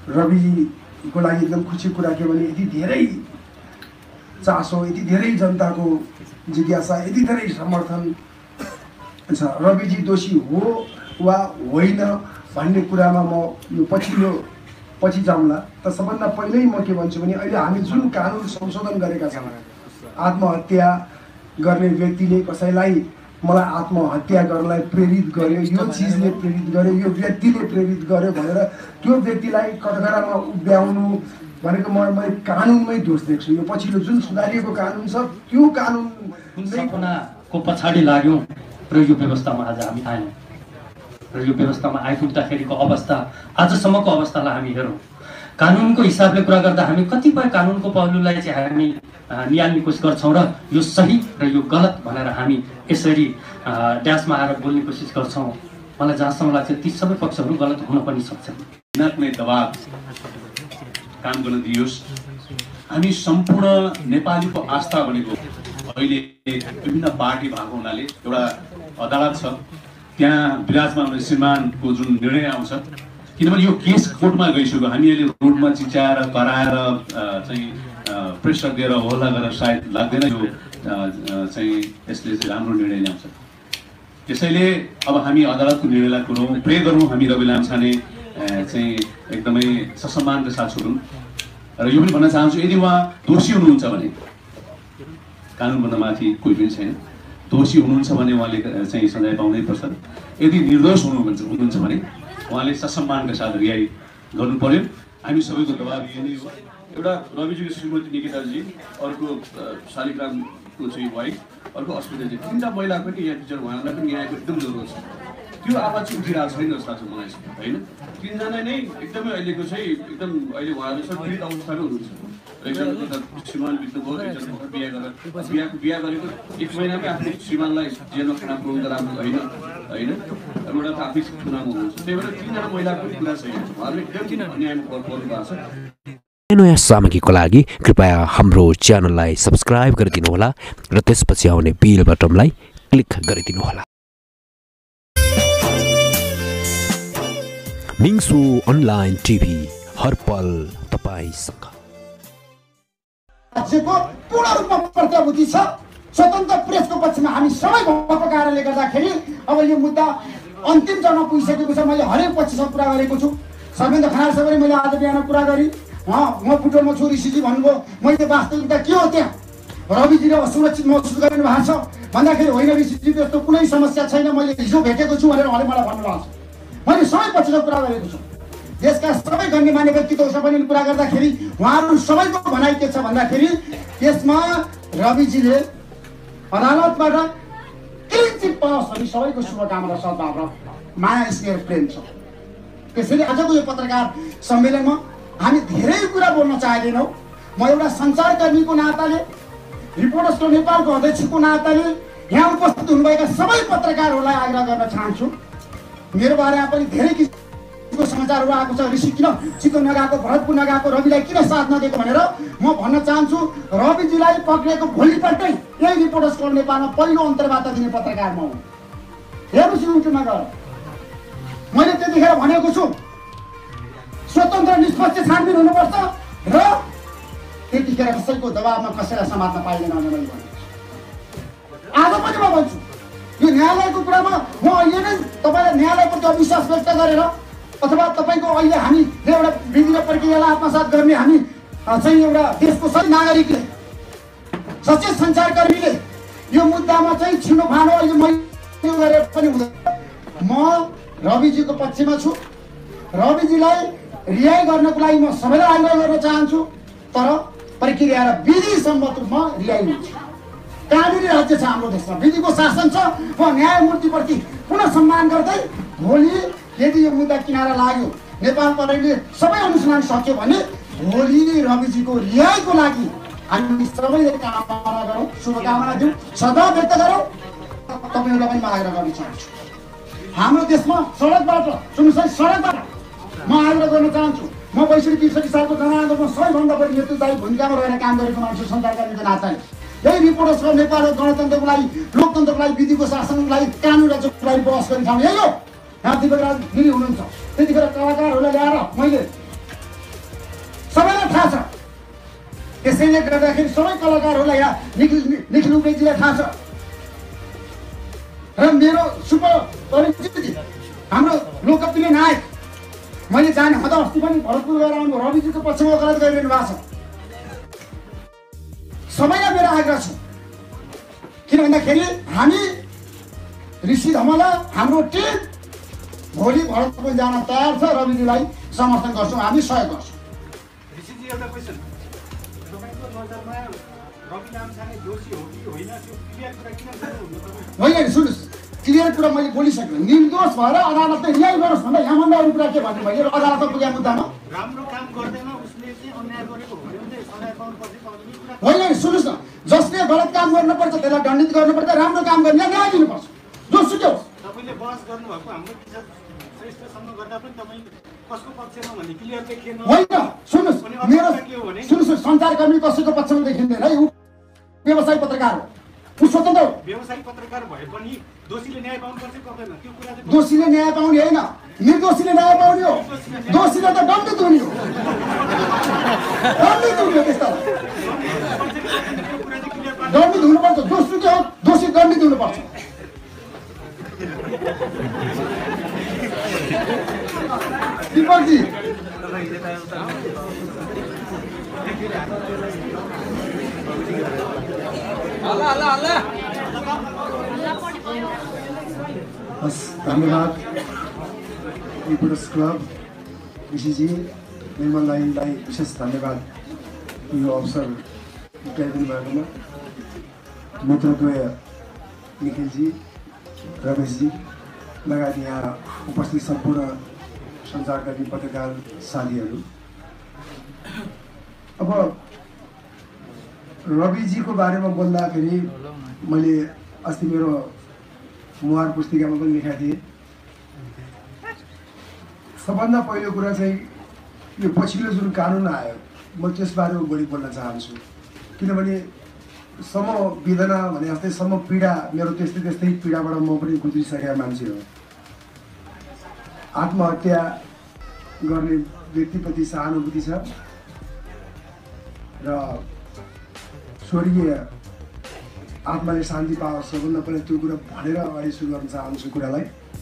रविजीको लागि एकदम खुसी कुरा के भने यति धेरै चासो, यति धेरै जनताको जिज्ञासा, यति धेरै समर्थन छ। रविजी दोषी हो वा होइन भन्ने कुरामा म यो पछि जाउँला। त सबभन्दा पहिल्यै म के भन्छु भने अहिले हामी जुन कानुन संशोधन गरेका छौँ, आत्महत्या गर्ने व्यक्तिले कसैलाई मलाई आत्महत्या गर्नलाई प्रेरित गर्यो, यो चिजले प्रेरित गर्यो, यो व्यक्तिले प्रेरित गर्यो भनेर त्यो व्यक्तिलाई कठघरामा उभ्याउनु भनेको मैले कानुनमै दोष देख्छु। यो पछिल्लो जुन सुधारिएको कानुन छ त्यो कानुन सपनाको पछाडि लाग्यौँ र यो व्यवस्थामा आज हामी आयौँ र यो व्यवस्थामा आइपुग्दाखेरिको अवस्था, आजसम्मको अवस्थालाई हामी हेरौँ। कानुनको हिसाबले कुरा गर्दा हामी कतिपय कानुनको पहलुलाई चाहिँ हामी निहाल्ने कोसिस गर्छौँ र यो सही र यो गलत भनेर हामी यसरी ड्यासमा आएर बोल्ने कोसिस गर्छौँ। मलाई जहाँसम्म लाग्छ ती सबै पक्षहरू गलत हुन पनि सक्छन्। कुनै दबाब काम गर्न दियोस्। हामी सम्पूर्ण नेपालीको आस्था भनेको अहिले विभिन्न पार्टी भएको हुनाले एउटा अदालत छ, त्यहाँ विराजमान हुने श्रीमानको जुन निर्णय आउँछ, किनभने यो केस कोर्टमा गइसक्यो। हामी अहिले रोडमा चिच्याएर कराएर चाहिँ प्रेसर दिएर हल्ला गरेर सायद लाग्दैन यो चाहिँ यसले चाहिँ राम्रो निर्णय ल्याउँछ। त्यसैले अब हामी अदालतको निर्णयलाई कुरौँ, प्रे गरौँ हामी रवि लामिछाने चाहिँ एकदमै ससम्मानका साथ छोडौँ। र यो पनि भन्न चाहन्छु, यदि उहाँ दोषी हुनुहुन्छ भने कानुनभन्दा माथि कोही पनि छैन। दोषी हुनुहुन्छ भने उहाँले चाहिँ सजाय पाउनै पर्छ। यदि निर्दोष हुनुहुन्छ भने उहाँले ससम्मानका साथ रिहाई गर्नु पर्यो। हामी सबैको दबाब यही नै हो। एउटा रविजीको श्रीमती निकिताजी, अर्को शालिग्रामको चाहिँ वाइफ, अर्को अस्मिताजी, तिनवटा महिला पनि यहाँ टिचर उहाँलाई पनि न्यायको एकदम जरुरत छ। त्यो आवाज चाहिँ उठिरहेको छैन जस्तो लाग्छ मलाई होइन। तिनजना नै एकदमै अहिलेको चाहिँ एकदम अहिले उहाँहरू सब पीडित अवस्थामै हुनुहुन्छ। एकजना श्रीमान बित्नुभयो, एकजना बिहा गरेको 1 महिनामै आफ्नो श्रीमानलाई जेलमा खाना पुर्याउनु त राम्रो होइन होइन। एउटा त आफै चुनावमा हुनुहुन्छ, त्यही भएर तिनजना महिलाको पनि कुरा छैन। उहाँहरूले एकदम अन्यायमा पर्नु भएको छ। नयाँ सामग्रीको लागि कृपया हाम्रो च्यानललाई सब्स्क्राइब गरिदिनुहोला र त्यसपछि आउने बेल बटनलाई क्लिक गरिदिनुहोला। मिङ्सु अनलाइन टिभी, हरपल तपाईसँग। राज्यको पूर्ण रूपमा प्रतिबद्धता छ। स्वतन्त्र प्रेसको पक्षमा हामी सबै भएको कारणले गर्दाखेरि अब यो मुद्दा अन्तिम चरणमा पुगिसकेको छ। मैले हरेक पक्षसँग कुरा गरेको छु। सर्वेन्द्र खनाल साहबले मैले आज बिहान कुरा गरेँ, म बुटोलमा छु, ऋषिजी भन्नुभयो। मैले वास्तविकता के हो त्यहाँ रविजीले असुरक्षित महसुस गरिनु भएको छ भन्दाखेरि होइन ऋषिजी, त्यस्तो कुनै समस्या छैन, मैले हिजो भेटेको छु भनेर उहाँले मलाई भन्नुभएको छ। मैले सबै पक्षसँग कुरा गरेको छु। देशका सबै गण्यमान्य व्यक्तित्वसँग पनि कुरा गर्दाखेरि उहाँहरू सबैको भनाइ के छ भन्दाखेरि त्यसमा रविजीले अदालतबाट क्लिन चिट पाओस् भन्ने सबैको शुभकामना, सद्भाव र माया, स्नेह, प्रेम छ। त्यसैले आजको यो पत्रकार सम्मेलनमा हामी धेरै कुरा बोल्न चाहदैनौँ। म एउटा सञ्चारकर्मीको नाताले, रिपोर्टर्स नेपालको अध्यक्षको नाताले यहाँ उपस्थित हुनुभएका सबै पत्रकारहरूलाई आग्रह गर्न चाहन्छु। मेरो बारेमा पनि धेरै किसिमको समाचारहरू आएको छ। ऋषि किन चितवन नगएको, भरतपुर नगएको, रविलाई किन साथ नदिएको भनेर म भन्न चाहन्छु। रविजीलाई पक्रेको भोलिपल्टै यही रिपोर्टर्स नेपालमा पहिलो अन्तर्वार्ता दिने पत्रकार म हुँ। हेर्नुहोस् युट्युबमा गएर मैले त्यतिखेर भनेको छु स्वतन्त्र निष्पक्ष छानबिन हुनुपर्छ र त्यतिखेर कसैको दबावमा कसैलाई समात्न पाइँदैन भनेर मैले भनेको छु। आज पनि म भन्छु, यो न्यायालयको कुरामा म अहिले नै तपाईँलाई न्यायालयप्रति अविश्वास व्यक्त गरेर अथवा तपाईँको अहिले हामीले एउटा विधि र प्रक्रियालाई आत्मसात गर्ने हामी चाहिँ एउटा देशको सबै नागरिकले, सचेत सञ्चारकर्मीले यो मुद्दामा चाहिँ छिनोफानो अहिले मैले गरेर पनि हुँदैन। म रविजीको पक्षमा छु। रविजीलाई रिहाई गर्नको लागि म सबैलाई आग्रह गर्न चाहन्छु, तर प्रक्रिया र विधि सम्मत रूपमा रिहाई हुन्छ। कानुनी राज्य छ हाम्रो देशमा, विधिको शासन छ। म न्यायमूर्तिप्रति पुनः सम्मान गर्दै भोलि यदि यो मुद्दा किनारा लाग्यो, नेपाल प्रहरीले सबै अनुसन्धान सक्यो भने भोलि नै रविजीको रिहाईको लागि हामी सबैले कामना गरौँ, शुभकामना दिउँ, सद्भाव व्यक्त गरौँ। तपाईँहरूलाई पनि म आग्रह गर्न चाहन्छु, हाम्रो देशमा सडकबाट सडकबाट म आग्रह गर्न चाहन्छु। म 62-63 सालको जनआन्दोलनमा सबैभन्दा बढी नेतृत्वदायी भूमिकामा रहेर काम गरेको मान्छे सञ्चारकर्मीको नाताले यही रिपोर्टर्स नेपाल गणतन्त्रको लागि, लोकतन्त्रको लागि, विधिको शासनको लागि, कानुन राज्यको लागि बहस गर्ने ठाउँ यही हो। यहाँ दिपक राज गिरी हुनुहुन्छ। त्यतिखेर कलाकारहरूलाई ल्याएर मैले त्यसैले गर्दाखेरि सबै कलाकारहरूलाई यहाँ निखिल उप्रेतीलाई थाहा छ र मेरो सुपर परिचित हाम्रो लोकप्रिय नायक मैले जाने हद अस्ति पनि भरतपुर गएर आउनु रविजीको पक्षमा वकालत गरिरहनु भएको छ। सबैलाई मेरो आग्रह छ किन भन्दाखेरि हामी ऋषि धमला हाम्रो टिम भोलि भरतपुर जान तयार छ। रविजीलाई समर्थन गर्छौँ, हामी सहयोग गर्छौँ। ऋषिजी एउटा क्वेसन, तपाईँको नजरमा रवि लामिछाने दोषी हो कि होइन त्यो क्लियर कुरा किन गर्नुहुन्न तपाईँ? होइन सुन्नुहोस्, क्लियर कुरा मैले बोलिसकेँ। निर्दोष भएर अदालतले न्याय गरोस् भन्दा यहाँभन्दा अरू कुरा के भन्नु मैले अदालतमा पुगेको मुद्दामा राम्रो काम गर्दैन उसले चाहिँ अन्याय गरेको हो भने सजाय पाउनुपर्छ भन्ने कुरा होइन। सुन्नुहोस् न, जसले गलत काम गर्नुपर्छ त्यसलाई दण्डित गर्नुपर्छ, राम्रो काम गर्ने न्याय दिनुपर्छ जोसुकै होस्। तपाईँले बहस गर्नुभएको हाम्रो किसान श्रेष्ठसँग गर्दा पनि तपाईँ कसको पक्षमा भन्ने क्लियर देखिएन। होइन सुन्नुहोस्, मेरो सुन्नुहोस्, सञ्चारकर्मी कसैको पक्षमा देखिँदैन है। ऊ व्यवसायी पत्रकार हो, ऊ स्वतन्त्र हो। व्यवसायिक पत्रकार भए पनि दोषीले न्याय पाउनुपर्छ पर्दैन त्यो कुरा चाहिँ दोषीले न्याय पाउने होइन, निर्दोषीले न्याय पाउने हो। दोषीले त दण्डित हुने हो, दण्डित हुने हो। त्यस्तालाई त्यो कुरा चाहिँ क्लियर पार्नु दण्डित हुनुपर्छ, जोसुकै हो दोषी दण्डित हुनुपर्छ। दीपकजी हस्, धन्यवाद रिपोर्टर्स क्लब ऋषिजी निर्मललाई विशेष धन्यवाद यो अवसर जुटाइदिनु भएकोमा। नेतृत्वय निखिलजी, रमेशजी लगायत यहाँ उपस्थित सम्पूर्ण सञ्चारकर्मी पत्रकार साथीहरू। अब रविजीको बारेमा बोल्दाखेरि मैले अस्ति मेरो मुहार पुस्तिकामा पनि लेखाएको थिएँ। सबभन्दा पहिलो कुरा चाहिँ यो पछिल्लो जुन कानुन आयो म त्यसबारे बढी बोल्न चाहन्छु, किनभने समवेदना भने जस्तै समपीडा मेरो त्यस्तै त्यस्तै पीडाबाट म पनि गुज्रिसकेका मान्छे हो। आत्महत्या गर्ने व्यक्तिप्रति सहानुभूति छ र स्वर्गीय आत्माले शान्ति पाओस् सबभन्दा पहिला त्यो कुरा भनेर अगाडि सुरु गर्न चाहन्छु कुरालाई।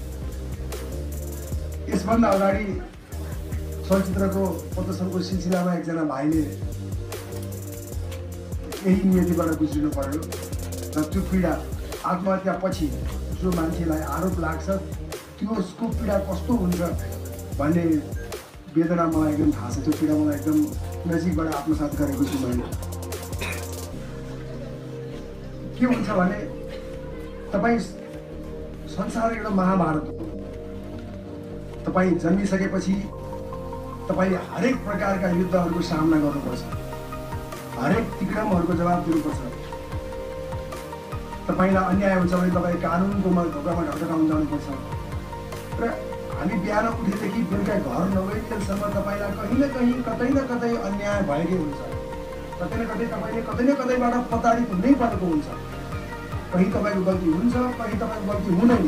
यसभन्दा अगाडि चलचित्रको प्रदर्शनको सिलसिलामा एकजना भाइले यही नियतिबाट गुज्रिनु पर्यो र त्यो पीडा आत्महत्या पछि जो मान्छेलाई आरोप लाग्छ त्यसको पीडा कस्तो हुन्छ भन्ने वेदना मलाई एकदम थाहा छ। त्यो पीडा मलाई एकदम नजिकबाट आत्मसात गरेको छु मैले। के हुन्छ भने तपाईँ संसार एउटा महाभारत हो। तपाईँ जन्मिसकेपछि तपाईँले हरेक प्रकारका युद्धहरूको सामना गर्नुपर्छ, हरेक तिक्रमहरूको जवाब दिनुपर्छ। तपाईँलाई अन्याय हुन्छ भने तपाईँ कानुनको ढोकामा ढकढकाउन जानुपर्छ र हामी बिहान उठेदेखि बेलुका घर नगइन्जेलसम्म तपाईँलाई कहीँ न कतै अन्याय भएकै हुन्छ। कतै न कतैबाट प्रताडित हुनै परेको हुन्छ। कहीँ तपाईँको गल्ती हुन्छ, कहीँ तपाईँको गल्ती हुँदैन।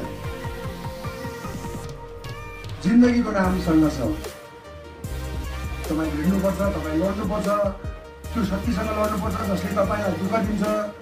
जिन्दगीको नाम सङ्घर्ष हो। तपाईँ हिँड्नुपर्छ, तपाईँ लड्नुपर्छ, त्यो शक्तिसँग लड्नुपर्छ जसले तपाईँलाई दुःख दिन्छ।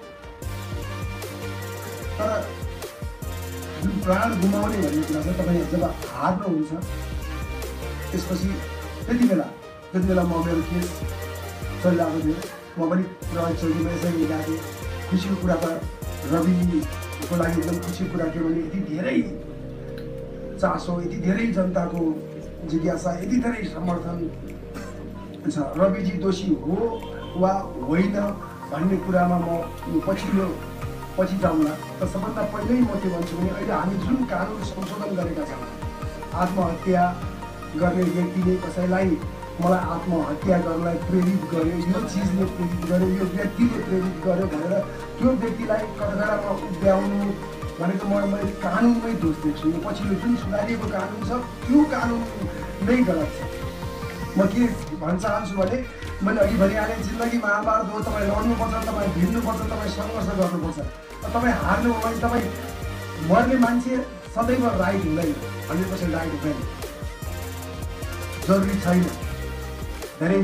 तर जुन प्राण गुमाउने भन्ने कुरा छ, तपाईँ जब हार्नुहुन्छ त्यसपछि त्यति बेला म मेरो केस चलिरहेको थियो। म पनि प्रहरी चौकीमा यसरी गएको थिएँ। खुसीको कुरा त रविको लागि एकदम खुसीको कुरा के भने यति धेरै चासो, यति धेरै जनताको जिज्ञासा, यति धेरै समर्थन छ। रविजी दोषी हो वा होइन भन्ने कुरामा म पछि जाउँला। तर सबभन्दा पहिल्यै म के भन्छु भने अहिले हामी जुन कानुन संशोधन गरेका छौँ, आत्महत्या गर्ने व्यक्तिले कसैलाई मलाई आत्महत्या गर्नलाई प्रेरित गर्यो, यो चिजले प्रेरित गर्यो, यो व्यक्तिले प्रेरित गर्यो भनेर त्यो व्यक्तिलाई कठघरामा उभ्याउनु भनेको मैले कानुनमै दोष देख्छु। यो पछिल्लो जुन सुधारिएको कानुन छ त्यो कानुन नै गलत छ। म के भन्न चाहन्छु भने मैले अघि भनिहालेँ, जिन्दगी महाभारत हो। तपाईँ लड्नुपर्छ, तपाईँ भिड्नुपर्छ, तपाईँ सङ्घर्ष गर्नुपर्छ। तपाईँ हार्नु हो भने तपाईँ मर्ने मान्छे सदैव राइट हुँदैन, 100% राइट हुँदैन, जरुरी छैन। धेरै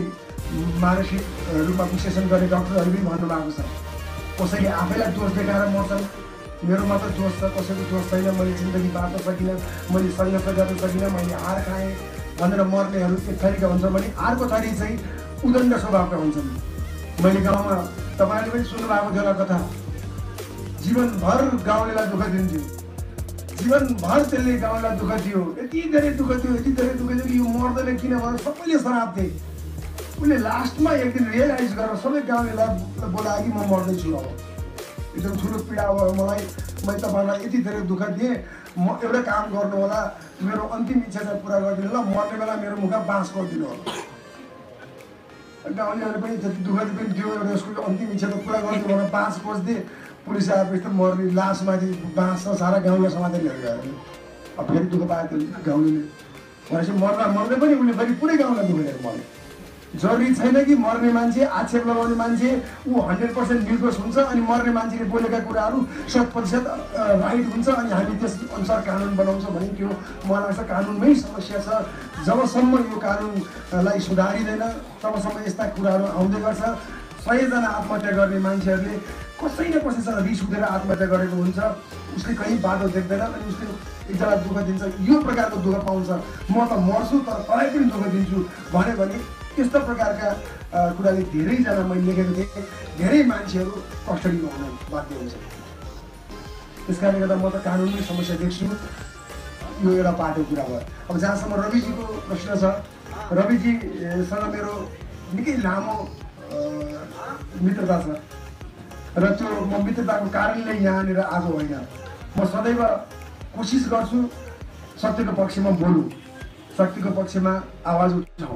मानसिक रूपमा विश्लेषण गर्ने डक्टरहरू पनि भन्नुभएको छ। कसैले आफैलाई दोष देखाएर मर्छन्, मेरो मात्र दोष छ, कसैको दोष छैन, मैले जिन्दगी बाँच्न सकिनँ, मैले सङ्घर्ष गर्न सकिनँ, मैले हार खाएँ भनेर मर्नेहरू एक थरीका हुन्छ भने अर्को थरी चाहिँ उदण्ड स्वभावका हुन्छन्। मैले गाउँमा तपाईँले पनि सुन्नुभएको थियो होला कथा, जीवनभर गाउँलेलाई दुःख दिन्थ्यो, जीवनभर त्यसले गाउँलाई दुःख दियो, यति धेरै दुःख दियो, यति धेरै दुःख दियो कि यो मर्दैन किन भनेर सबैले सराप्थे। उसले लास्टमा एक दिन रियलाइज गरेर सबै गाउँलेलाई बोलायो कि म मर्दैछु, अब एकदम ठुलो पीडा भयो मलाई, मैले तपाईँलाई यति धेरै दुःख दिएँ, म एउटा काम गर्नु होला, मेरो अन्तिम इच्छा चाहिँ पुरा गरिदिनु होला, मर्ने बेला मेरो मुखमा बाँस गरिदिनु होला। गाउँलेहरूले पनि जति दुःख पनि दियो, एउटा उसको अन्तिम इच्छा त पुरा गरिदिनु होला, बाँस खोज्दिए, पुलिस आएपछि त मर्ने लासमाथि बाँस सारा गाउँलाई समातेर लिएर गयो। अब फेरि दुःख पायो त्यो गाउँले भनेपछि मर्दै पनि उसले फेरि पुरै गाउँलाई दुःख दिएर मर्यो। जरुरी छैन कि मर्ने मान्छे, आक्षेप लगाउने मान्छे ऊ 100% निर्दोष हुन्छ अनि मर्ने मान्छेले बोलेका कुराहरू 100% राइट हुन्छ अनि हामी त्यस अनुसार कानुन बनाउँछ भने त्यो मलाई लाग्छ कानुनमै समस्या छ। जबसम्म यो कानुनलाई सुधारिँदैन तबसम्म यस्ता कुराहरू आउँदै गर्छ। 100 जना आत्महत्या गर्ने मान्छेहरूले कसै न कसैसँग रिस उठेर आत्महत्या गरेको हुन्छ, उसले कहीँ बाटो देख्दैन अनि उसले एकजनालाई दुःख दिन्छ, यो प्रकारको दुःख पाउँछ, म त मर्छु तर तँलाई पनि दुःख दिन्छु भन्यो भने त्यस्तो प्रकारका कुराले धेरैजना मैले लेखेको थिएँ, धेरै मान्छेहरू कस्टडीमा हुन बाध्य हुन्छ। त्यस कारणले गर्दा म त कानुनमै समस्या देख्छु। यो एउटा पाटो कुरा भयो। अब जहाँसम्म रविजीको प्रश्न छ, रविजीसँग मेरो निकै लामो मित्रता छ र त्यो म मित्रताको कारणले यहाँनिर आएको होइन। म सदैव कोसिस गर्छु सत्यको पक्षमा बोलौँ, सत्यको पक्षमा आवाज उठाउँ।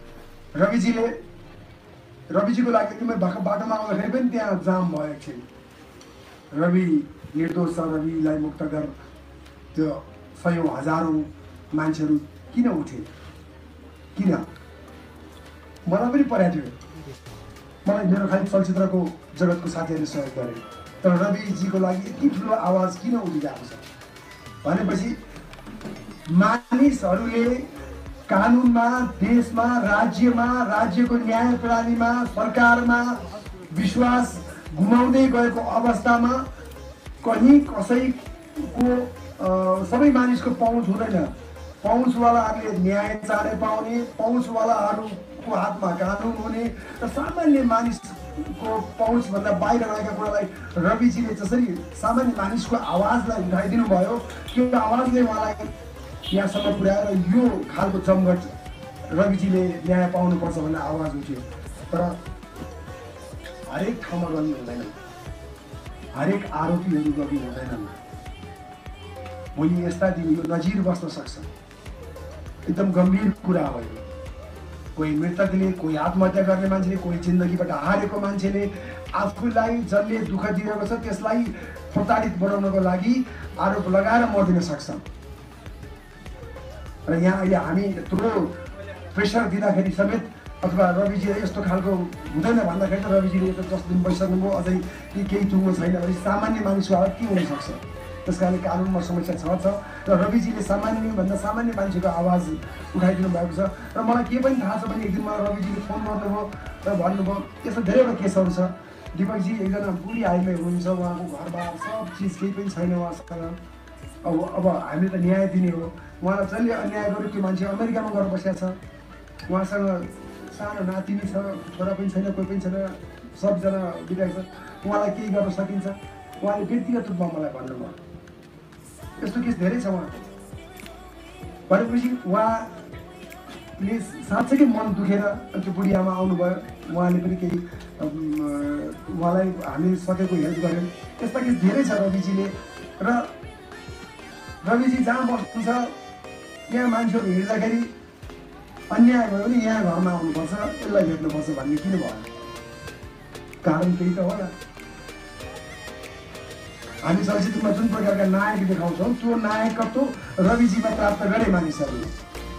रविजीको लागि मैं बाटोमा आउँदाखेरि पनि त्यहाँ जाम भयो एकछिन। रवि निर्दोष छ, रविलाई मुक्त गर, त्यो 100औं हजारौं मान्छेहरू किन उठे, किन मलाई पनि परेको थियो। मलाई मेरो खालि चलचित्रको जगतको साथीहरूले सहयोग गरे, तर रविजीको लागि यति ठुलो आवाज किन उठिरहेको छ भनेपछि मानिसहरूले कानुनमा, देशमा, राज्यमा, राज्यको न्याय प्रणालीमा, सरकारमा विश्वास गुमाउँदै गएको अवस्थामा कहीँ कसैको सबै मानिसको पहुँच हुँदैन। पहुँचवालाहरूले न्याय चाँडै पाउने, पहुँचवालाहरूको हातमा कानुन हुने र सामान्य मानिसको पहुँचभन्दा बाहिर रहेका कुरालाई रविजीले जसरी सामान्य मानिसको आवाजलाई उठाइदिनु भयो, त्यो आवाजले उहाँलाई यहाँसम्म पुर्याएर यो खालको जमघट रविजीले न्याय पाउनुपर्छ भन्ने आवाज उठ्यो। तर हरेक ठाउँमा रवि हुँदैन, हरेक आरोपीहरू रवि हुँदैनन्। भोलि यस्ता दिन यो नजिर बस्न सक्छ। एकदम गम्भीर कुरा हो यो। कोही मृतकले, कोही आत्महत्या गर्ने मान्छेले, कोही जिन्दगीबाट हारेको मान्छेले आफूलाई जसले दुःख दिएको छ त्यसलाई प्रताडित बनाउनको लागि आरोप लगाएर मर्दिन सक्छ। र यहाँ अहिले हामी यत्रो प्रेसर दिँदाखेरि समेत अथवा रविजीले यस्तो खालको हुँदैन भन्दाखेरि त रविजीले त 10 दिन बसिसक्नुभयो, अझै केही टुङ्गो छैन भने सामान्य मानिसको हालत के हुनसक्छ। त्यस कारण कानुनमा समस्या छ र रविजीले सामान्यभन्दा सामान्य मान्छेको आवाज उठाइदिनु भएको छ। र मलाई के पनि थाहा छ भने एक दिन मलाई रविजीले फोन गर्नुभयो र भन्नुभयो यस्तो धेरैवटा केसहरू छ, दिपकजी एकजना बुढी आइमै हुनुहुन्छ, उहाँको घरबार सब चिज केही पनि छैन उहाँसँग, अब हामीले त न्याय दिने हो। उहाँलाई जसले अन्याय गर्यो त्यो मान्छे अमेरिकामा गएर बसेको छ, उहाँसँग सानो नातिनी छ, छोरा पनि छैन, कोही पनि छैन, सबजना बिराएको छ, उहाँलाई केही गर्न सकिन्छ। उहाँले व्यक्तिगत रूपमा मलाई भन्नुभयो। यस्तो केस धेरै छ उहाँको भनेपछि उहाँले साँच्चै मन दुखेर त्यो बुढी आमा आउनुभयो। उहाँले पनि केही उहाँलाई हामीले सकेको हेल्प गऱ्यौँ। यस्ता केस धेरै छ रविजीले। र रविजी जहाँ बस्नुहुन्छ यहाँ मान्छेहरू हिँड्दाखेरि अन्याय भयो भने यहाँ घरमा आउनुपर्छ, यसलाई भेट्नुपर्छ भन्ने किन भयो? कारण त्यही त होला। हामी चलचित्रमा जुन प्रकारका नायक देखाउँछौँ त्यो नायकत्व रविजीमा प्राप्त गरे मानिसहरूले।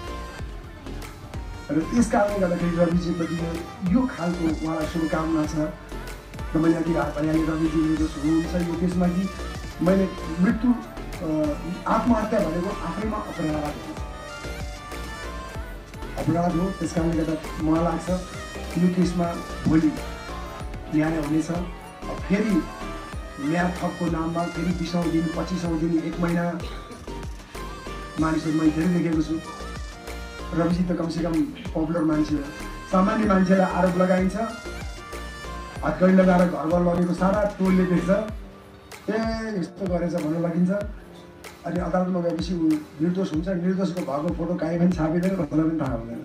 र त्यस कारणले गर्दाखेरि रविजीप्रति यो खालको उहाँलाई शुभकामना छ। र मैले अघि भने रविजीले जस्तो हुनुहुन्छ यो देशमा कि मैले मृत्यु आत्महत्या भनेको आफैमा अपराध हो। त्यस कारणले गर्दा मलाई लाग्छ यो केसमा भोलि न्याय हुनेछ। फेरि म्याद थपको नाममा फेरि 20औं दिन 25औं दिन 1 महिना मानिसहरू मैले धेरै देखेको छु। रविजी त कमसेकम पपुलर मान्छे हो। सामान्य मान्छेलाई आरोप लगाइन्छ, हतकडी लगाएर घरमा लगेको सारा टोलले देख्छ, यस्तो गरेछ भन्नु लगिन्छ। अनि अदालतमा गएपछि ऊ निर्दोष हुन्छ। निर्दोषको भएको फोटो काहीँ पनि छापिँदैन, कसैलाई पनि थाहा हुँदैन।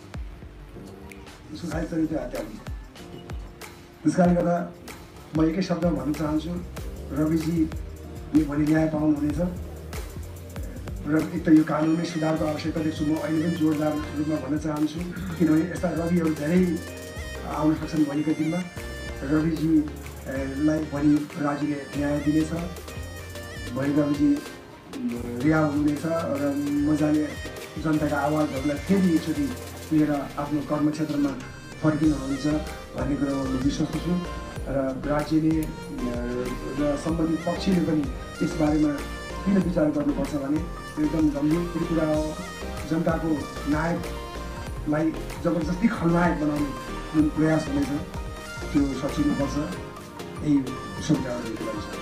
सुसाइड चरित्र हत्या हुन्छ। त्यस कारणले गर्दा म एकै शब्दमा भन्न चाहन्छु, रविजीले भोलि न्याय पाउनुहुनेछ। र एक त यो कानुनी सुधारको आवश्यकता देख्छु म अहिले पनि जोरदार रूपमा भन्न चाहन्छु, किनभने यस्ता रविहरू धेरै आउन सक्छन् भोलिको दिनमा। रविजीलाई भोलि राज्यले न्याय दिनेछ। भोलि रविजी रिहा हुनुहुनेछ र मजाले जनताका आवाजहरूलाई फेरि एकचोटि लिएर आफ्नो कर्मक्षेत्रमा फर्किनुहुन्छ भन्ने कुरा म विश्वास छु। र राज्यले र सम्बन्धित पक्षले पनि यसबारेमा किन विचार गर्नुपर्छ भने एकदम गम्भीर कुरा हो। जनताको नायकलाई जबरजस्ती खलनायक बनाउने जुन प्रयास हुनेछ त्यो सचिनुपर्छ। यही शुभकामना दिन चाहन्छु।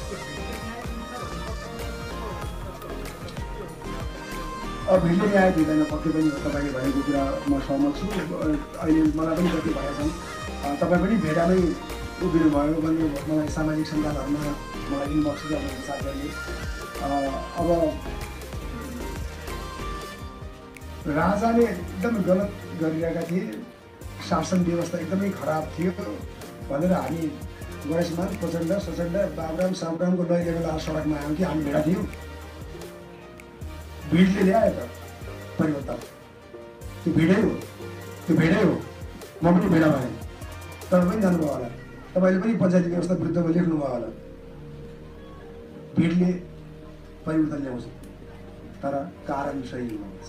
अब भिडले न्याय दिँदैन पक्कै पनि तपाईँले भनेको कुरा म सहमत छु। अहिले मलाई पनि कति भएका छन्, तपाईँ पनि भेडामै उभिनु भयो भन्ने मलाई सामाजिक सञ्जालहरूमा मलाई इनबक्स गर्नुहुन्छ साथीहरूले। अब राजाले एकदम गलत गरिरहेका थिए, शासन व्यवस्था एकदमै खराब थियो भनेर हामी गणेशमान प्रचण्ड सचण्ड बाबुराम साबुरामको लैले बेला सडकमा आयौँ कि हामी भेडा थियौँ। भिडले ल्यायो त परिवर्तन, त्यो भिडै हो, त्यो भेडै हो। म पनि भेडा भएँ, तपाईँ पनि जानुभयो होला, तपाईँले पनि पञ्चायती व्यवस्था विरुद्धमा लेख्नुभयो होला। भिडले परिवर्तन ल्याउँछ तर कारण सही हुनुपर्छ।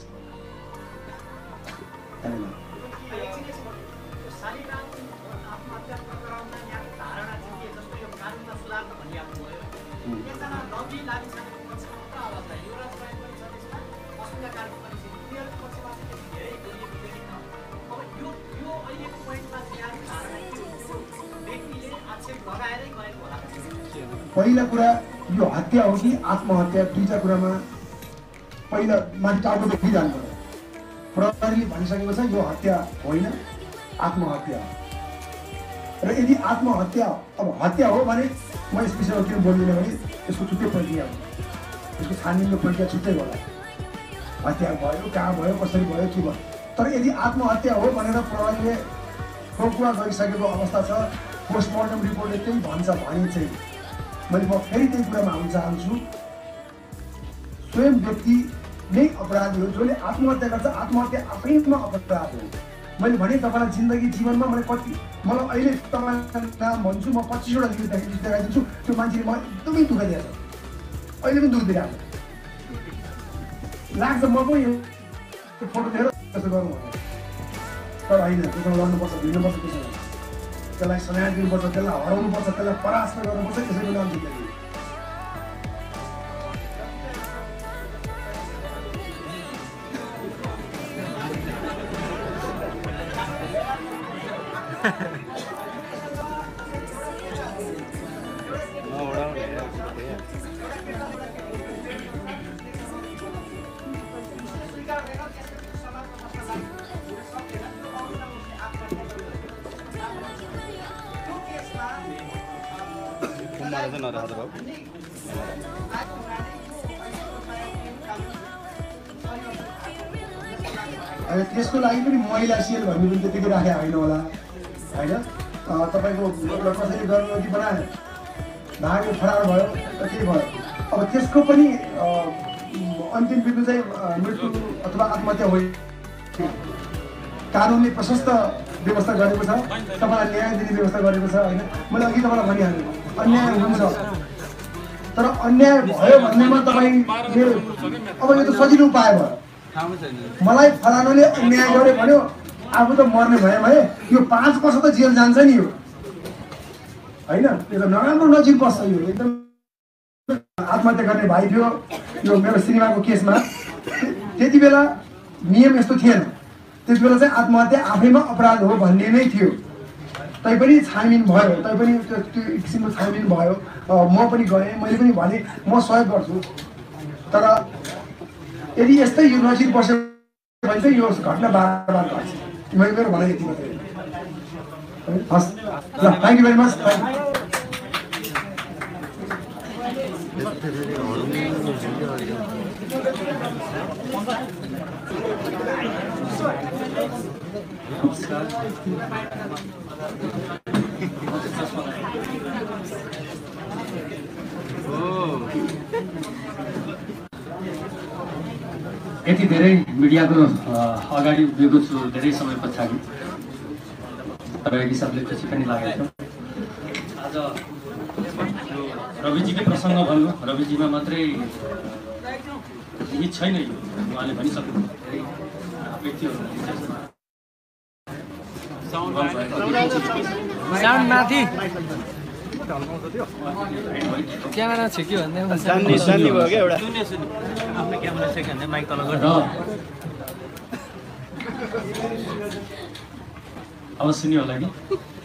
पहिला कुरा यो हत्या हो कि आत्महत्या, दुईटा कुरामा पहिला माथि टाउको देखिजानु पर्यो। प्रहरीले भनिसकेको छ यो हत्या होइन, आत्महत्या। र यदि आत्महत्या अब हत्या हो भने म यस विषयमा किन बोल्दिनँ भने यसको छुट्टै प्रक्रिया हो, यसको छानबिनको प्रक्रिया छुट्टै होला। हत्या भयो, कहाँ भयो, कसरी भयो, के भयो। तर यदि आत्महत्या हो भनेर प्रहरीले ठोकुवा गरिसकेको अवस्था छ, पोस्टमर्टम रिपोर्टले त्यही भन्छ भने चाहिँ मैले म फेरि त्यही कुरामा आउन चाहन्छु, स्वयं व्यक्ति नै अपराधी हो। जसले आत्महत्या गर्छ, आत्महत्या आफैमा अपराध हो। मैले भने तपाईँलाई जिन्दगी जीवनमा मलाई अहिले तपाईँलाई नाम भन्छु, म 25वटा लिस्ट देखाइदिन्छु। त्यो मान्छेले म एकदमै दुःख दिएछ, अहिले पनि दुःख दिइरहेको लाग्छ। म पनि त्यो फोटो देखेर त्यसो गरौँ भने, तर होइन, त्यसमा लड्नुपर्छ, भिड्नुपर्छ, त्यसलाई सजाय दिनुपर्छ, त्यसलाई हराउनुपर्छ, त्यसलाई परास्त गर्नुपर्छ। त्यसैको नाम जिन्दगी। त्यसको लागि पनि महिला सेल भन्ने पनि त्यतिकै राखेको होइन होला, होइन? तपाईँको कसैले गर्भवती बनायो, भाग्यो फरार भयो, के भयो। अब त्यसको पनि अन्तिम बिन्दु चाहिँ मृत्यु अथवा आत्महत्या होइन। कानुनले प्रशस्त व्यवस्था गरेको छ, तपाईँलाई न्याय दिने व्यवस्था गरेको छ, होइन? मैले अघि तपाईँलाई भनिहालेँ, अन्याय हुन्छ, तर अन्याय भयो भन्नेमा तपाईँले अब यो त सजिलो उपाय भयो। मलाई फलानाले अन्याय गर्यो भन्यो, आफू त मर्ने भए यो 5 वर्ष त जेल जान्छ नि, यो होइन? यो त नराम्रो नजिक बस्छ। यो एकदम आत्महत्या गर्ने भाइ थियो यो मेरो सिनेमाको केसमा। त्यति बेला नियम यस्तो थिएन, त्यति बेला चाहिँ आत्महत्या आफैमा अपराध हो भन्ने नै थियो। तैपनि छानबिन भयो, तैपनि त्यो एक किसिमको छानबिन भयो। म पनि गएँ, मैले पनि भने म सहयोग गर्छु। तर यदि यस्तै यो नजिक बस्यो भने चाहिँ यो घटना बार घट्छ। मेरो भनाइ यति मात्रै। हस् ल, थ्याङ्क यू भेरी मच। यति धेरै मिडियाको अगाडि उभिएको छु धेरै समय पछाडि, तर एक हिसाबले खुसी पनि लागेको छ। आज यो रविजीकै प्रसङ्ग भन्नु, रविजीमा मात्रै यही छैन, यो उहाँले भनिसक्नु धेरै व्यक्तिहरू माथि क्यामेरा छ कि भन्दै भयो क्या एउटा आफ्नो क्यामेरा छ कि भन्दै माइक तल गरेर अब सुन्यो होला कि।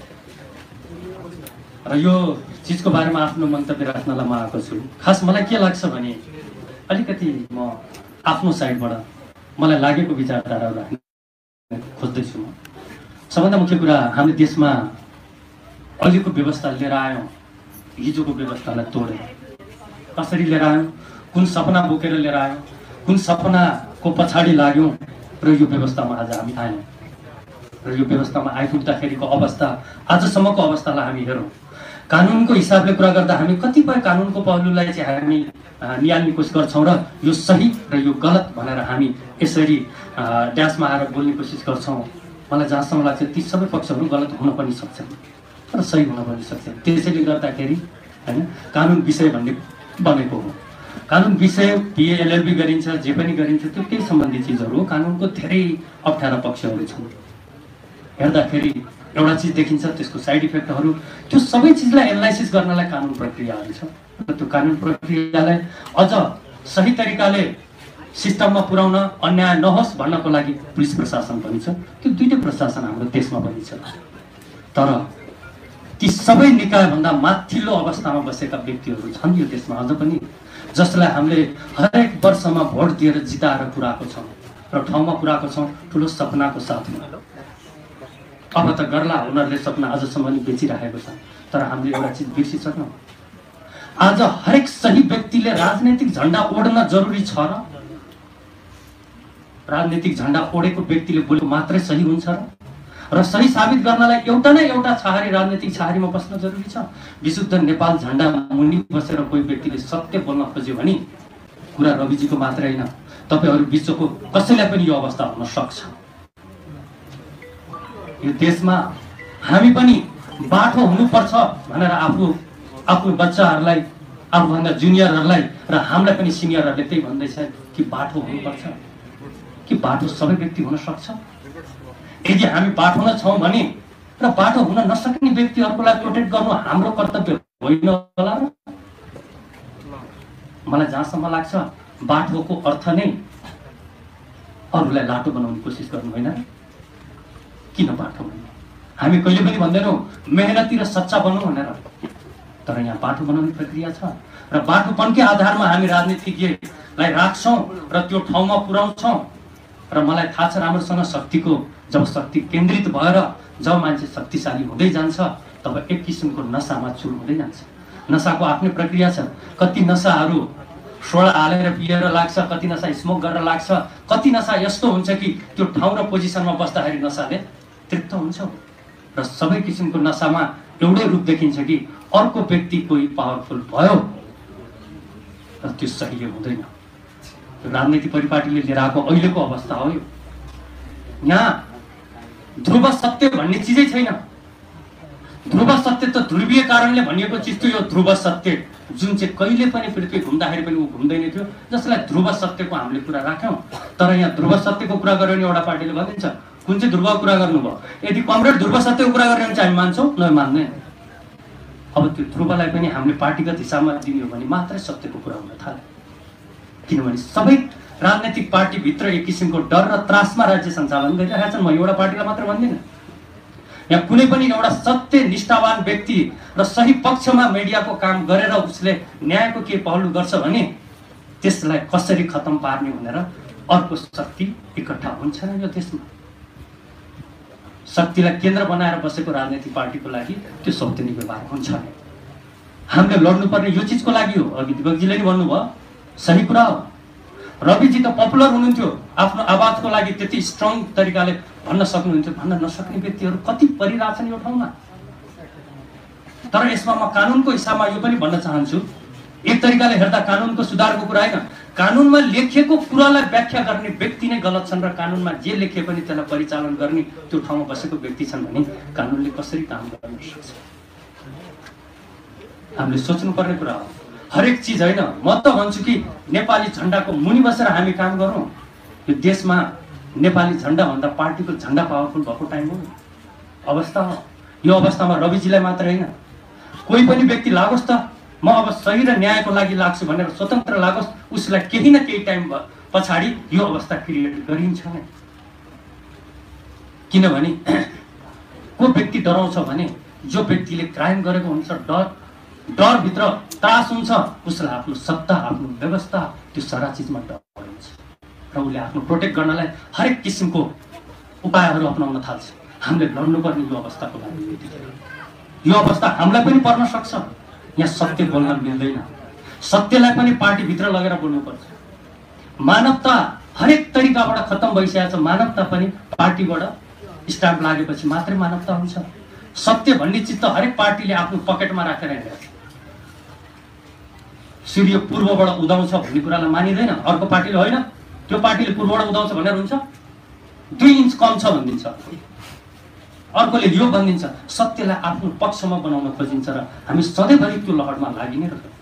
र यो चिजको बारेमा आफ्नो मन्तव्य राख्नलाई म आएको छु। खास मलाई के लाग्छ भने अलिकति म आफ्नो साइडबाट मलाई लागेको विचारधारा राख्न खोज्दैछु। म सबभन्दा मुख्य कुरा, हामीले देशमा अहिलेको व्यवस्था लिएर आयौँ, हिजोको व्यवस्थालाई तोडेर कसरी लिएर आयौँ, कुन सपना बोकेर लिएर आयौँ, कुन सपनाको पछाडि लाग्यौँ र यो व्यवस्थामा आज हामी आयौँ। र यो व्यवस्थामा आइपुग्दाखेरिको अवस्था, आजसम्मको अवस्थालाई हामी हेरौँ। कानुनको हिसाबले कुरा गर्दा हामी कतिपय कानुनको पहलुलाई चाहिँ हामी निहाल्ने कोसिस गर्छौँ र यो सही र यो गलत भनेर हामी यसरी ड्यासमा आएर बोल्ने कोसिस गर्छौँ। मलाई जहाँसम्म लाग्छ ती सबै पक्षहरू गलत हुन पनि सक्छन् र सही हुन पनि सक्छन्। त्यसैले गर्दाखेरि होइन, कानुन विषय भन्ने बनेको हो। कानुन विषय बिए एलएलबी गरिन्छ, जे पनि गरिन्छ त्यो त्यही सम्बन्धी चिजहरू हो। कानुनको धेरै अप्ठ्यारा पक्षहरू छन्। हेर्दाखेरि एउटा चिज देखिन्छ, त्यसको साइड इफेक्टहरू, त्यो सबै चिजलाई एनालाइसिस गर्नलाई कानुन प्रक्रियाहरू छ। र त्यो कानुन प्रक्रियालाई अझ सही तरिकाले सिस्टममा पुर्याउन, अन्याय नहोस् भन्नको लागि पुलिस प्रशासन पनि छ। त्यो दुईटै प्रशासन हाम्रो देशमा पनि छ। तर ती सबै निकायभन्दा माथिल्लो अवस्थामा बसेका व्यक्तिहरू छन् यो देशमा अझ पनि, जसलाई हामीले हरेक वर्षमा भोट दिएर जिताएर पुऱ्याएको छौँ र ठाउँमा पुऱ्याएको छौँ ठुलो सपनाको साथमा। अब त गर्ला, उनीहरूले सपना आजसम्म नि बेचिराखेको छ। तर हामीले एउटा चिज बिर्सिसक्यौँ, आज हरेक सही व्यक्तिले राजनैतिक झन्डा ओढ्न जरुरी छ र? राजनैतिक झन्डा ओढेको व्यक्तिले बोलेको मात्रै सही हुन्छ र सही साबित गर्नलाई एउटा न एउटा छहारी, राजनैतिक छहारीमा बस्न जरुरी छ। विशुद्ध नेपाल झन्डा मुनि बसेर कोही व्यक्तिले सत्य बोल्न खोज्यो भने कुरा रविजीको मात्रै होइन, तपाईँहरू विश्वको कसैलाई पनि यो अवस्था हुन सक्छ। यो देशमा हामी पनि बाठो हुनुपर्छ भनेर आफ्नो बच्चाहरूलाई, आफूभन्दा जुनियरहरूलाई र हामीलाई पनि सिनियरहरूले त्यही भन्दैछ कि बाठो हुनुपर्छ, कि बाठो सबै व्यक्ति हुन सक्छ। यदि हामी बाठो न छौँ भने र बाठो हुन नसक्ने व्यक्तिहरूको लागि प्रोटेक्ट गर्नु हाम्रो कर्तव्य होइन होला र? मलाई जहाँसम्म लाग्छ बाठोको अर्थ नै अरूलाई लाटो बनाउने कोसिस गर्नु होइन र? किन बाठो भन्ने? हामी कहिले पनि भन्दैनौँ मेहनती र सच्चा बनौँ भनेर, तर यहाँ बाठो बनाउने प्रक्रिया छ र बाठोपनकै आधारमा हामी राजनीतिज्ञलाई राख्छौँ र त्यो ठाउँमा पुर्याउँछौँ। र मलाई थाहा छ राम्रोसँग, शक्तिको जब शक्ति केन्द्रित भएर जब मान्छे शक्तिशाली हुँदै जान्छ तब एक किसिमको नसामा चुर हुँदै जान्छ। नसाको आफ्नै प्रक्रिया छ। कति नसाहरू सोडा हालेर पिएर लाग्छ, कति नसा स्मोक गरेर लाग्छ, कति नसा यस्तो हुन्छ कि त्यो ठाउँ र पोजिसनमा बस्दाखेरि नसाले तृप्त हुन्छ। र सबै किसिमको नसामा एउटै रूप देखिन्छ कि अर्को व्यक्ति कोही पावरफुल भयो र त्यो सही हुँदैन। राजनीतिक परिपाटीले लिएर आएको अहिलेको अवस्था हो यो। यहाँ ध्रुव सत्य भन्ने चिजै छैन। ध्रुव सत्य त ध्रुवीय कारणले भनिएको चिज थियो। यो ध्रुव सत्य जुन चाहिँ कहिले पनि पृथ्वी घुम्दाखेरि पनि ऊ घुम्दैन थियो, जसलाई ध्रुव सत्यको हामीले कुरा राख्यौँ। तर यहाँ ध्रुव सत्यको कुरा गर्यो भने एउटा पार्टीले भनिदिन्छ कुन चाहिँ ध्रुव कुरा गर्नुभयो। यदि कमरेड ध्रुव सत्यको कुरा गर्ने भने चाहिँ हामी मान्छौँ, न मान्दैन। अब त्यो ध्रुवलाई पनि हामीले पार्टीगत हिसाबमा दिने हो भने मात्रै सत्यको कुरा हुन थाल्यो। किनभने सबै राजनैतिक पार्टीभित्र एक किसिमको डर र त्रासमा राज्य सञ्चालन गरिरहेका छन्। म एउटा पार्टीलाई मात्र भन्दिनँ, यहाँ कुनै पनि एउटा सत्य निष्ठावान व्यक्ति र सही पक्षमा मिडियाको काम गरेर उसले न्यायको के पहलु गर्छ भने त्यसलाई कसरी खत्तम पार्ने भनेर अर्को शक्ति इकट्ठा हुन्छ यो देशमा। शक्तिलाई केन्द्र बनाएर बसेको राजनैतिक पार्टीको लागि त्यो सौतेनी व्यवहार हुन्छ नै। हामीले लड्नुपर्ने यो चिजको लागि हो। अघि दिपकजीले नि भन्नुभयो, सही कुरा हो। रविजी त पपुलर हुनुहुन्थ्यो, आफ्नो आवाजको लागि त्यति स्ट्रङ तरिकाले भन्न सक्नुहुन्थ्यो, भन्न नसक्ने व्यक्तिहरू कति परिरहेछन् यो ठाउँमा। तर यसमा म कानुनको हिसाबमा यो पनि भन्न चाहन्छु, एक तरिकाले हेर्दा कानुनको सुधारको कुरा होइन, कानुनमा लेखिएको कुरालाई व्याख्या गर्ने व्यक्ति नै गलत छन् र कानुनमा जे लेखे पनि त्यसलाई परिचालन गर्ने त्यो ठाउँमा बसेको व्यक्ति छन् भने कानुनले कसरी काम गर्न सक्छ? हामीले सोच्नुपर्ने कुरा हो। हरेक चिज होइन, म त भन्छु कि नेपाली झन्डाको मुनि बसेर हामी काम गरौँ। यो देशमा नेपाली झन्डा भन्दा पार्टीको झन्डा पावरफुल भएको टाइम हो, अवस्था हो। यो अवस्थामा रविजीलाई मात्र होइन, कोही पनि व्यक्ति लागोस् त, म अब सही र न्यायको लागि लाग्छु भनेर स्वतन्त्र लागोस्, उसलाई केही न केही टाइम पछाडि यो अवस्था क्रिएट गरिन्छ नै। किनभने को व्यक्ति डराउँछ भने जो व्यक्तिले क्राइम गरेको हुन्छ, डरभित्र त्रास हुन्छ, उसलाई आफ्नो सत्ता, आफ्नो व्यवस्था, त्यो सारा चिजमा डर हुन्छ र उसले आफ्नो प्रोटेक्ट गर्नलाई हरेक किसिमको उपायहरू अपनाउन थाल्छ। हामीले लड्नुपर्ने यो अवस्थाको लागि यो अवस्था हामीलाई पनि पर्न सक्छ। यहाँ सत्य बोल्न मिल्दैन, सत्यलाई पनि पार्टीभित्र लगेर बोल्नुपर्छ। मानवता हरेक तरिकाबाट खत्तम भइसकेको छ, मानवता पनि पार्टीबाट स्ट्याम्प लागेपछि मात्रै मानवता हुन्छ। सत्य भन्ने चिज त हरेक पार्टीले आफ्नो पकेटमा राखेर हिँडेको छ। सूर्य पूर्वबाट उदाउँछ भन्ने कुरालाई मानिँदैन, अर्को पार्टीले होइन त्यो पार्टीले पूर्वबाट उदाउँछ भनेर हुन्छ, 2 इन्च कम छ भनिदिन्छ, अर्कोले यो भनिदिन्छ। सत्यलाई आफ्नो पक्षमा बनाउन खोजिन्छ र हामी सधैँभरि त्यो लहरमा लागि नै रहन्छौँ।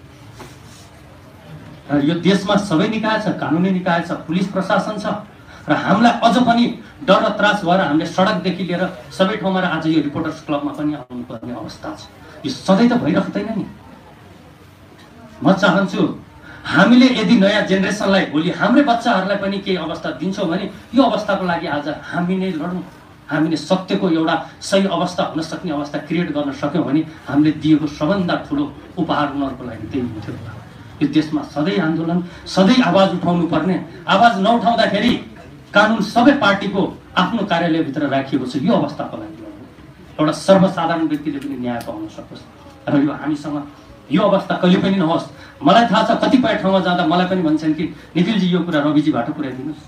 र यो देशमा सबै निकाय छ, कानुनी निकाय छ, पुलिस प्रशासन छ र हामीलाई अझ पनि डर र त्रास भएर हामीले सडकदेखि लिएर सबै ठाउँमा र आज यो रिपोर्टर्स क्लबमा पनि आउनुपर्ने अवस्था छ। यो सधैँ त भइराख्दैन नि। म चाहन्छु हामीले यदि नयाँ जेनेरेसनलाई, भोलि हाम्रै बच्चाहरूलाई पनि केही अवस्था दिन्छौँ भने यो अवस्थाको लागि आज हामी नै लडौँ। हामीले सत्यको एउटा सही अवस्था हुन सक्ने अवस्था क्रिएट गर्न सक्यौँ भने हामीले दिएको सबभन्दा ठुलो उपहार उनीहरूको लागि त्यही हुन्थ्यो। यो देशमा सधैँ आन्दोलन, सधैँ आवाज उठाउनु पर्ने, आवाज नउठाउँदाखेरि कानुन सबै पार्टीको आफ्नो कार्यालयभित्र राखिएको छ। यो अवस्थाको लागि एउटा सर्वसाधारण व्यक्तिले पनि न्याय पाउन सकोस् र यो हामीसँग यो अवस्था कहिले पनि नहोस्। मलाई थाहा छ कतिपय ठाउँमा जाँदा मलाई पनि भन्छन् कि निखिलजी यो कुरा रविजीबाट पुर्याइदिनुहोस्।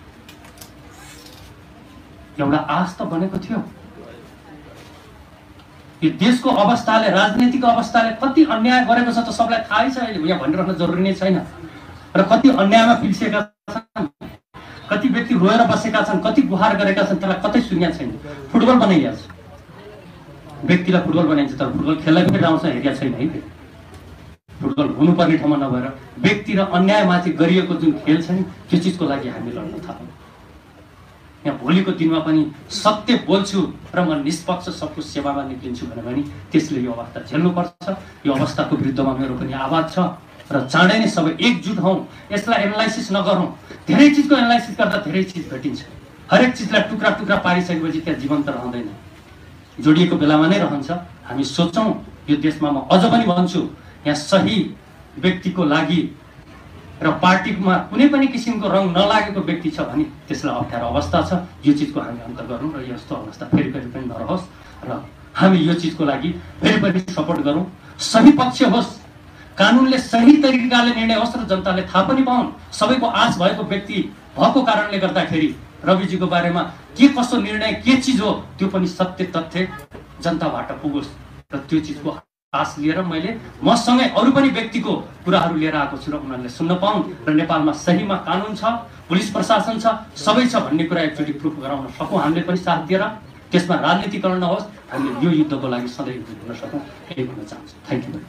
एउटा आश त बनेको थियो। यो देशको अवस्थाले, राजनीतिक अवस्थाले कति अन्याय गरेको छ त सबलाई थाहै छ। अहिले यहाँ भनिरहन जरुरी नै छैन। र कति अन्यायमा पिल्सिएका छन्, कति व्यक्ति रोएर बसेका छन्, कति गुहार गरेका छन्, त्यसलाई कतै सुन्या छैन। फुटबल बनाइरहेछ, व्यक्तिलाई फुटबल बनाइन्छ तर फुटबल खेल्न पनि राउँछ हेरिया छैन है। फुटबल हुनुपर्ने ठाउँमा नभएर व्यक्ति र अन्यायमाथि गरिएको जुन खेल छ नि त्यो चिजको लागि हामी लड्न थाल्यौँ। यहाँ भोलिको दिनमा पनि सत्य बोल्छु र म निष्पक्ष सबको सेवामा निक्लिन्छु भने त्यसले यो अवस्था झेल्नुपर्छ। यो अवस्थाको विरुद्धमा मेरो पनि आवाज छ र चाँडै नै सबै एकजुट हौँ। यसलाई एनालाइसिस नगरौँ। धेरै चिजको एनालाइसिस गर्दा धेरै चिज भेटिन्छ। हरेक चिजलाई टुक्रा टुक्रा पारिसकेपछि त्यहाँ जीवन्त रहँदैन, जोडिएको बेलामा नै रहन्छ। हामी सोचौँ यो देशमा, म अझ पनि भन्छु, यहाँ सही व्यक्तिको लागि र पार्टीमा कुनै पनि किसिमको रङ नलागेको व्यक्ति छ भने त्यसलाई अप्ठ्यारो अवस्था छ। यो चिजको हामी अन्त गरौँ र यस्तो अवस्था फेरि पनि नरहोस् र हामी यो चिजको लागि फेरि पनि सपोर्ट गरौँ। सही पक्ष होस्, कानुनले सही तरिकाले निर्णय होस् र जनताले थाहा पनि पाउन्। सबैको आश भएको व्यक्ति भएको कारणले गर्दाखेरि रविजीको बारेमा के कसो निर्णय, के चिज हो त्यो पनि सत्य तथ्य जनताबाट पुगोस् र त्यो चिजको आश लिएर मैले मसँगै अरू पनि व्यक्तिको कुराहरू लिएर आएको छु र उनीहरूले सुन्न पाउन् र नेपालमा सहीमा कानुन छ, पुलिस प्रशासन छ, सबै छ भन्ने कुरा एकचोटि प्रुफ गराउन सकौँ। हामीले पनि साथ दिएर त्यसमा राजनीतिकरण नहोस्, हामीले यो युद्धको लागि सधैँ हुन सकौँ, यही भन्न चाहन्छु। Thank you.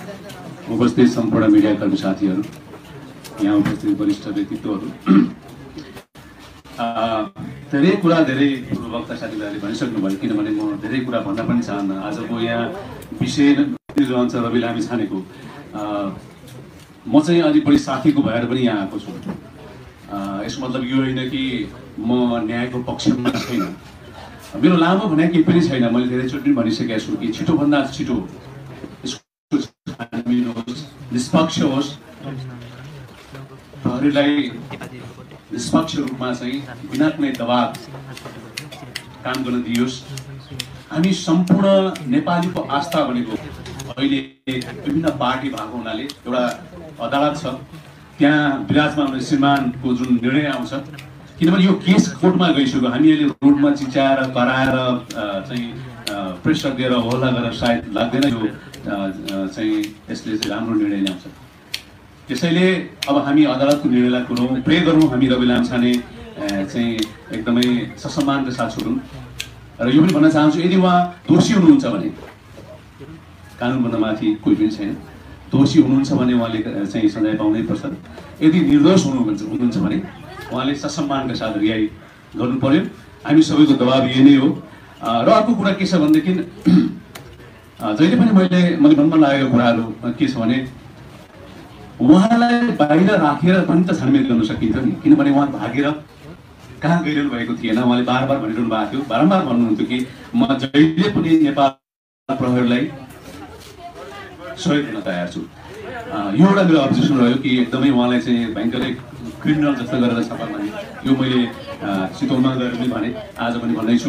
उपस्थित सम्पूर्ण मिडियाकर्मी साथीहरू, यहाँ उपस्थित वरिष्ठ व्यक्तित्वहरू, धेरै कुरा धेरै पूर्ववक्ता साथीभाइले भनिसक्नुभयो, किनभने म धेरै कुरा भन्न पनि चाहन्न। आजको यहाँ विषय रहन्छ रवि लामिछानेको। म चाहिँ अलिक बढी साथीको भएर पनि यहाँ आएको छु। यसको मतलब यो होइन कि म न्यायको पक्षमा छैन। मेरो लामो भने केही पनि छैन। मैले धेरैचोटि भनिसकेको छु कि छिटोभन्दा छिटो यसको छानबिन होस्, निष्पक्ष होस्, प्रहरीलाई निष्पक्ष रूपमा चाहिँ बिना कुनै दबाब काम गर्न दियोस्। हामी सम्पूर्ण नेपालीको आस्था भनेको अहिले विभिन्न पार्टी भएको हुनाले एउटा अदालत छ, त्यहाँ विराजमान हुने श्रीमानको जुन निर्णय आउँछ, किनभने यो केस कोर्टमा गइसक्यो। हामी अहिले रोडमा चिच्याएर कराएर चाहिँ प्रेसर दिएर हल्ला गरेर सायद लाग्दैन यो चाहिँ यसले चाहिँ राम्रो निर्णय ल्याउँछ। त्यसैले अब हामी अदालतको निर्णयलाई कुरौँ, प्रे गरौँ हामी रवि लामिछाने चाहिँ एकदमै ससम्मानका साथ छोडौँ। र यो पनि भन्न चाहन्छु, यदि उहाँ दोषी हुनुहुन्छ भने कानुनभन्दा माथि कोही पनि छैन। दोषी हुनुहुन्छ भने उहाँले चाहिँ सजाय पाउनै पर्छ। यदि निर्दोष हुनुहुन्छ भने उहाँले ससम्मानका साथ रिहाई गर्नु पर्यो। हामी सबैको दबाब यही नै हो। र अर्को कुरा के छ भनेदेखि जहिले पनि मैले मनमा लागेको कुराहरू के छ भने उहाँलाई बाहिर राखेर पनि त छानबिन गर्न सकिन्छ नि, किनभने उहाँ भागेर कहाँ गइरहनु भएको थिएन। उहाँले बारबार भनिरहनु भएको थियो, बारम्बार भन्नुहुन्थ्यो कि म जहिले पनि नेपाल प्रहरीलाई सहयोग गर्न तयार छु। यो एउटा मेरो अब्जेक्सन रह्यो कि एकदमै उहाँलाई चाहिँ भयङ्करै क्रिमिनल जस्तो गरेर छापा माने। यो मैले चितवनमा गएर पनि भने, आज पनि भन्दैछु।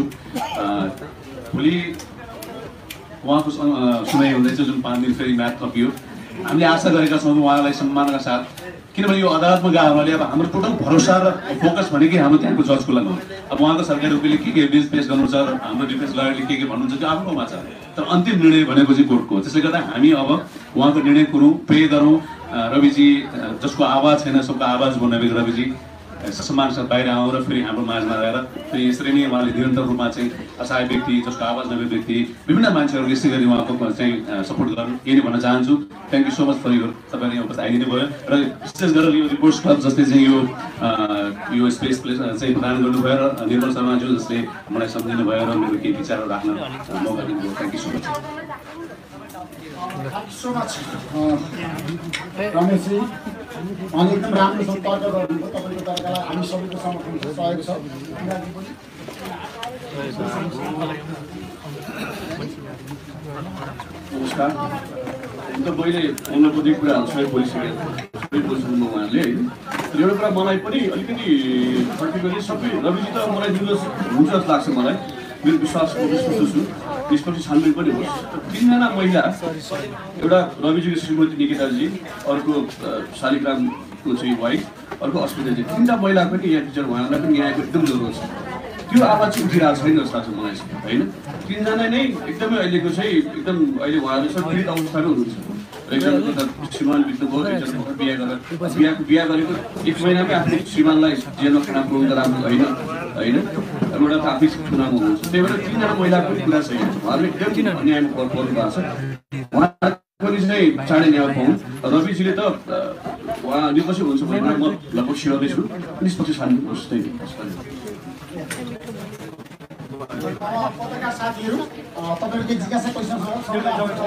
भोलि उहाँको सुनाइ हुँदैछ, जुन 5 दिन फेरि म्याद थपियो। हामीले आशा गरेका छौँ उहाँलाई सम्मानका साथ, किनभने यो अदालतमा गयो भने अब हाम्रो टोटल भरोसा र फोकस भनेकै हाम्रो त्यहाँको जजको लागि हो। अब उहाँको सरकारी वकिलले के एभिडेन्स पेश गर्नु छ, हाम्रो डिफेन्स लयरले के भन्नुहुन्छ त्यो आफ्नोमा छ, तर अन्तिम निर्णय भनेको चाहिँ कोर्टको हो। त्यसले गर्दा हामी अब उहाँको निर्णय कुरौँ, प्रे गरौँ। रविजी जसको आवाज छैन सबको आवाज बनाएको रविजी सम्मान साथ बाहिर आउँ र फेरि हाम्रो माझमा रहेर फेरि यसरी नै उहाँले निरन्तर रूपमा चाहिँ असहाय व्यक्ति, जसको आवाज नभएको व्यक्ति, विभिन्न मान्छेहरू यसै गरी उहाँको चाहिँ सपोर्ट गर्नु, यही नै भन्न चाहन्छु। Thank you so much for यो तपाईँले उपस्थित आइदिनु भयो र विशेष गरेर यो रिपोर्ट्स क्लब जस्तै चाहिँ यो स्पेस प्लेस चाहिँ प्रदान गर्नुभयो र निर्मल शर्माज्यू जसले मलाई सम्झिनु भयो र मेरो केही विचारहरू राख्न मौका दिनुभयो। Thank you so much. So much Rameshji, अनि एकदम राम्रोसँग तर्क गर्नुभयो। तपाईँको तर्कलाई हामी सबैको समर्थन सहयोग छ। नमस्कार। मैले उनीहरूको कुराहरू सबै बोलिसक्नु उहाँहरूले होइन। तर एउटा कुरा मलाई पनि अलिकति पर्टिकुलरली सबै रविजी त मलाई निर्दोष हुन्छ जस्तो लाग्छ। मलाई मेरो विश्वास छु, त्यसपछि छानबिन पनि होस्। 3 जना महिला, एउटा रविजीको श्रीमती निकिताजी, अर्को शालिग्रामको चाहिँ वाइफ, अर्को अस्मिताजी, 3टा महिलाको पनि यहाँ टिचर उहाँहरूलाई पनि न्यायको एकदम जरुरत छ। त्यो आवाज चाहिँ उठिरहेको छैन जस्तो लाग्छ मलाई होइन। 3 जना नै एकदमै अहिलेको चाहिँ एकदम अहिले उहाँहरू सब पीडित अवस्थामै हुनुहुन्छ। एकजना श्रीमान बित्नुभयो, एकजना बिहा गरेको 1 महिनामै आफ्नो श्रीमानलाई जेलमा खाना पुर्याउनु त राम्रो होइन होइन। एउटा त आफै चुनावमा हुनुहुन्छ, त्यही भएर 3 जना महिलाको कुरा छैन। उहाँहरूले एकदम अन्यायमा पर्नु भएको छ। उहाँ पनि चाहिँ चाँडै न्याय पाउँ। रविजीले त उहाँ निष्पक्ष हुन्छ भने म लगभग सिराउँदैछु, निष्पक्ष छान्नु होस्। त्यही पत्रकार साथीहरू, तपाईँहरूको जिज्ञासा क्वेसन भएको छ।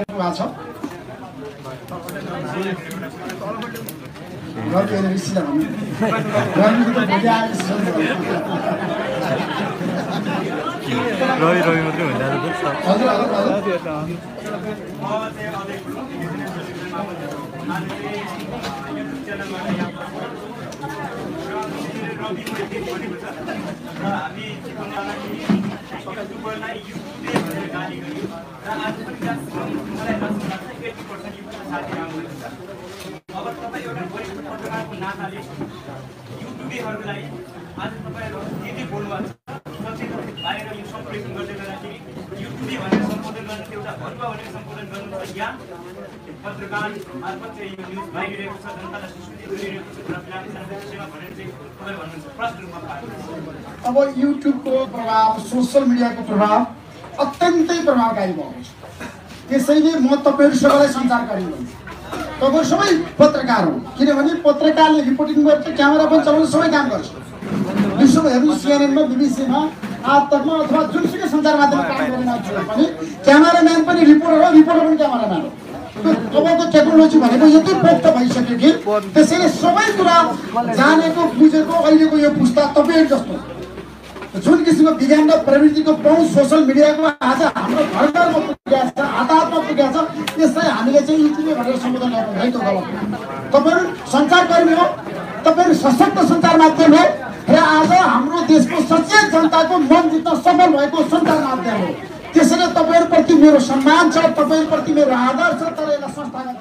रवि होइन ऋषिलाई भन्नु, रविको त भोलि आएर रवि मात्रै भइरहेको छ। हजुर हजुर अब तपाईँ एउटा वरिष्ठ पत्रकारको नाताले युट्युबीहरूलाई आज तपाईँहरू के बोल्नुभएको छ, सचेत बाहिर यो सम्प्रेषण गर्दै गर्दाखेरि युट्युबी भनेर सम्बोधन गर्नु, एउटा भरुवा भनेर सम्बोधन गर्नु छ, या पत्रकार मार्फत चाहिँ यो न्युज बाहिरिरहेको छ, जनतालाई सुसुचित गरिरहेको छ भनेर चाहिँ तपाईँ भन्नुहुन्छ प्रश्न रूपमा पाएको। अब युट्युबको प्रभाव, सोसियल मिडियाको प्रभाव अत्यन्तै प्रभावकारी भएको छ। त्यसैले म तपाईँहरू सबैलाई सञ्चारकारी भन्छु, तपाईँहरू सबै पत्रकार हो। किनभने पत्रकारले रिपोर्टिङ गर्छ, क्यामेरा पनि चलाउँछ, सबै काम गर्छ। विश्वमा हेर्नु सिएनएनमा बिबिसीमा आज तकमा अथवा जुनसुकै सञ्चार माध्यममा काम गर्ने मान्छेहरू पनि क्यामेराम्यान पनि रिपोर्टर हो, रिपोर्टर पनि क्यामेराम्यान हो। अबको टेक्नोलोजी भनेको यति पोख्त भइसक्यो कि त्यसैले सबै कुरा जानेको बुझेको अहिलेको यो पुस्ता तपाईहरु जस्तो जुन किसिमको विज्ञान र प्रविधिको पहुँच सोसल मिडियाको आज हाम्रो घरघरमा पुगेको छ, हातमा पुगेको छ, यसलाई हामीले चाहिँ युट्युबले भनेर सम्बोधन गर्नु है त्यो गलत। तपाईहरु सञ्चारकर्मी हो, तपाईहरु सशक्त सञ्चार माध्यम हो र आज हाम्रो देशको सचेत जनताको मन जित्न सफल भएको सञ्चार माध्यम हो। त्यसैले तपाईहरुप्रति मेरो सम्मान छ, तपाईहरुप्रति मेरो आदर छ, तर यसलाई संस्थागत